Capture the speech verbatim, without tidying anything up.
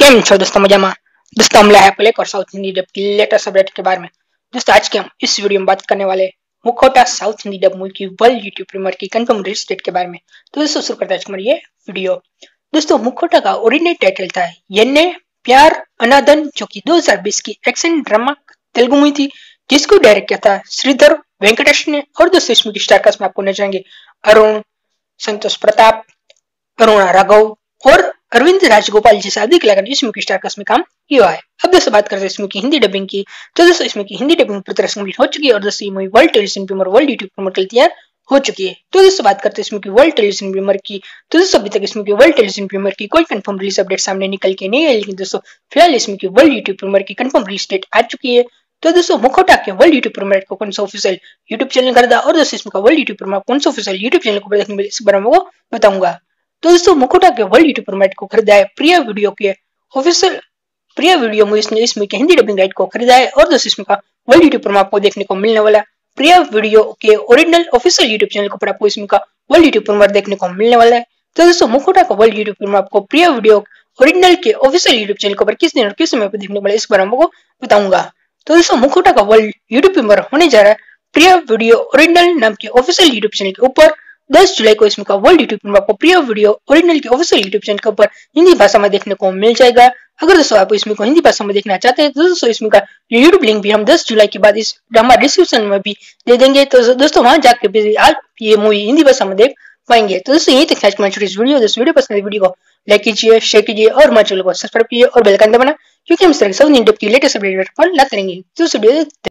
केम छो दोस्तों मजा में। दोस्तों हम लाए हैं और साउथ हिंदी डब की लेटेस्ट अपडेट के बारे में। दोस्तों आज के हम इस वीडियो में बात करने वाले Mukhauta south Hindi dub movie की वर्ल्ड यूट्यूब प्रीमियर की कंफर्म रिलीज डेट के बारे में। तो दोस्तों शुरू करते हैं आज हमारी ये वीडियो। दोस्तों मुखौटा का ओरिजिनल टाइटल था येन्ने प्यार अनादन, जो की दो हज़ार बीस की एक्शन ड्रामा तेलुगु मूवी थी, जिसको डायरेक्ट किया था श्रीधर वेंकटेश ने। और दोस्तों इसमें की स्टारकास्ट में आपको नजर आएंगे अरुण, संतोष प्रताप, अरुणा राघव और अरविंद राजगोपाल जैसे अधिक कलाकार इस मूवी स्टारकास्ट में काम किया है। अब दोस्तों बात करते हैं इसमें की हिंदी डबिंग की। तो दोस्तों इसमें की हिंदी डबिंग पूरी तरह से कंप्लीट हो चुकी है और दोस्तों ये movie world television premiere world YouTube premiere के लिए तैयार हो चुकी है। तो दोस्तों बात करते हैं इसमें की वर्ल्ड टेलीविजन प्रीमियर की। तो दोस्तों अभी तक इसमें की वर्ल्ड टेलीविजन प्रीमियर की कोई कंफर्म रिलीज अपडेट सामने निकल के नहीं है, लेकिन दोस्तों फिलहाल इसमें की वर्ल्ड यूट्यूब प्रीमियर की कंफर्म रिलीज डेट आ चुकी है। तो दोस्तों मुखौटा के वर्ल्ड यूट्यूब प्रीमियर को कौन सा ऑफिशियल यूट्यूब चैनल कर दा और दोस्तों इसमें का वर्ल्ड यूट्यूब प्रीमियर कौन सा ऑफिशियल यूट्यूब चैनल को देखने मिले इस बारे में वो बताऊंगा। तो दोस्तों मुखौटा के वर्ल्ड यूट्यूब प्रीमियर को खरीदा है प्रिया वीडियो के ऑफिशियल प्रिया वीडियो मूवीज ने इसमें के हिंदी डबिंग राइट को खरीदा है और दोस्तों इसमें का वर्ल्ड यूट्यूब प्रीमियर आपको देखने को मिलने वाला है। प्रिया वीडियो के ओरिजिनल ऑफिशियल यूट्यूब चैनल को पर आपको इसमें का वर्ल्ड यूट्यूब प्रीमियर देखने को मिलने वाला है। तो दोस्तों मुखौटा का वर्ल्ड यूट्यूब प्रीमियर आपको प्रिया वीडियो ओरिजिनल के ऑफिशियल यूट्यूब चैनल को पर किस दिन और किस समय पर देखने को मिले इस बारे में आपको बताऊंगा। तो दोस्तों मुखौटा का वर्ल्ड यूट्यूब प्रीमियर होने जा रहा है प्रिया वीडियो ओरिजिनल नाम के ऑफिशियल यूट्यूब चैनल के ऊपर दस जुलाई को। इसमें का वर्ल्ड यूट्यूब प्रीमियर आपको प्रिया वीडियो ओरिजिनल के ऑफिशियल यूट्यूब चैनल के ऊपर हिंदी भाषा में देखने को मिल जाएगा। अगर दोस्तों आप इसमें को हिंदी भाषा में देखना चाहते हैं तो दोस्तों इसमें का यूट्यूब लिंक भी हम दस जुलाई के बाद इस हमारे डिस्क्रिप्शन में भी दे देंगे। तो दोस्तों वहां जाकर भी आप ये मूवी हिंदी भाषा में देख पाएंगे। तो दोस्तों यही तक आज की इस वीडियो दोस्तों वीडियो पसंद है वीडियो को लाइक कीजिए, शेयर कीजिए और हमारे चैनल को सब्सक्राइब कीजिए और बेल आइकन दबाना, क्योंकि हम इस तरह की सब की लेटेस्ट अपडेट लाते रहेंगे। तो